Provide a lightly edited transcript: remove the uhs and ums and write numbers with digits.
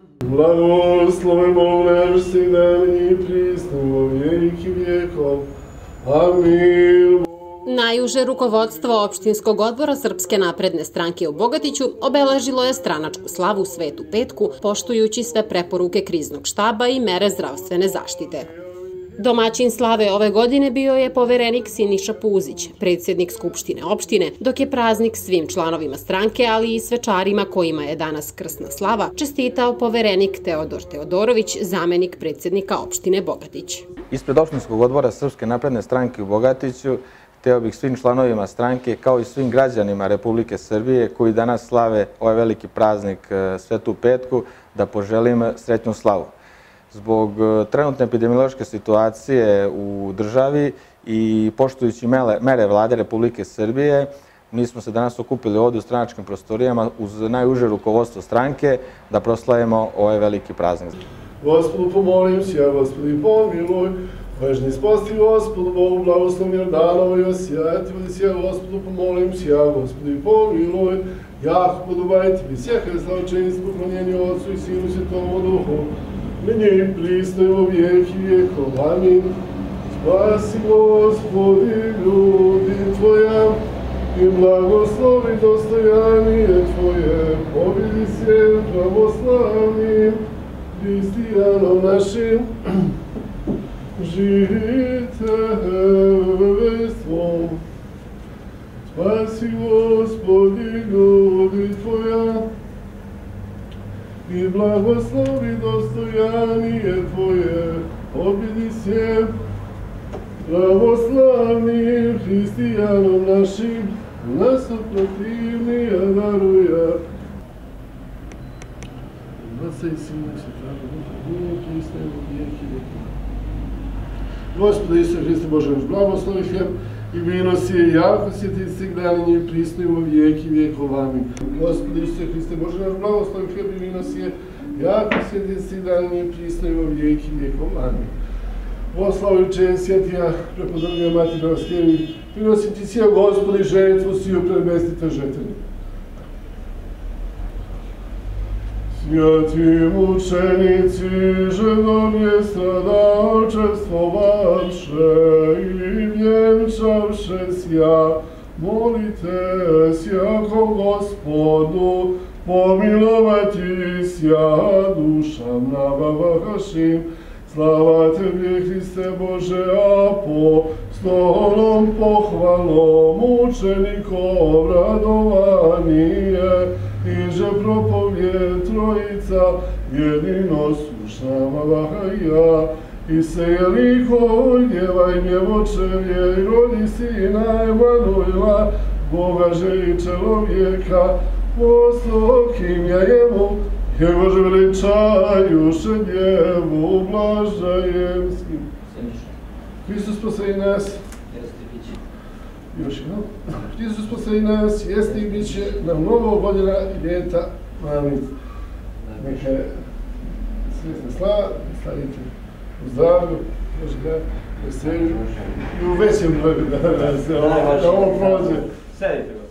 Blagoslovimo naš dan i prisno vijeki vijekov. Amin. Najuže rukovodstvo opštinskog odbora Srpske napredne stranke u Bogatiću obeležilo je stranačku slavu u Svetu petku, poštujući sve preporuke kriznog štaba i mere zdravstvene zaštite. Domaćin slave ove godine bio je poverenik Siniša Puzić, predsjednik Skupštine opštine, dok je praznik svim članovima stranke, ali i svečarima kojima je danas krsna slava, čestitao poverenik Teodor Teodorović, zamenik predsjednika opštine Bogatić. Ispred opštinskog odbora Srpske napredne stranke u Bogatiću hteo bih svim članovima stranke, kao i svim građanima Republike Srbije koji danas slave ovaj veliki praznik Svetu petku, da poželim sretnu slavu. Zbog trenutne epidemiološke situacije u državi i poštujući mere Vlade Republike Srbije, mi smo se danas okupili ovdje u stranačkim prostorijama uz najuže rukovodstvo stranke da proslavimo ovaj veliki praznik. Gospodu pomolim se, Gospodi pomiluj, vežni sposti Gospodu, Bogu blagoslovi Jordanova i osjetili se, Gospodu pomolim se, Gospodi pomiluj, jako podobajte mi sjehaj slavčenstvo, poklonjenje Otcu i Sinu Svetomu Duhu, meni i pristojimo vijek i vijekov. Amin. Spasi Gospodi ljudi Tvoja i blagoslovi dostojanije Tvoje, pobjedi se pravoslavnim hristijanom našim, žiteljstvom. Spasi Gospodi ljudi Tvoja i blagoslovi dostojanije Tvoje, pobjedi se pravoslavnim hristijanom našim, nas protivnija daruja. Otca i Sina i Svetoga Duha, i pristojimo vijeki vijekova. Gospode Isuse Hriste Bože naš, blagoslovi hljeb i vino si je jako sjeti stigdalinje i pristojimo vijeki vijekov. Amin. Gospode Isuse Hriste Bože naš, blagoslovi hljeb i vino si je jako sjeti stigdalinje i pristojimo vijeki vijekov. Amin. Oslavljuće sjetija prepodobnija Mati Pravoslavljevi, prinosim ti sija Gospodi žetvu siju predmestite žetveni. Svjeti mučenici, žedom je stradalčestvo vaše i vjenčavše sja, molite sjako Gospodu, pomilovati sja dušam nabavahašim. Slava Tebi, Hriste Bože, apostolom pohvalom, mučenikom radovanije, iže propovje Trojica, jedino slušama Vahaja, i sejeliko djeva i djevočevje, i rodi sina Emanuila, Bogaže i čelovjeka, poslokim ja jemu, Jego že veličajuše djevu blažajemskim. Hristos posredi nas. Još jedno. Hristos posredi nas, jeste i bit će nam novo godina i ljeta. Amin. Neka je sretna slava, slavite u zdravlju, veselju i u većem broju da se ovo prođe.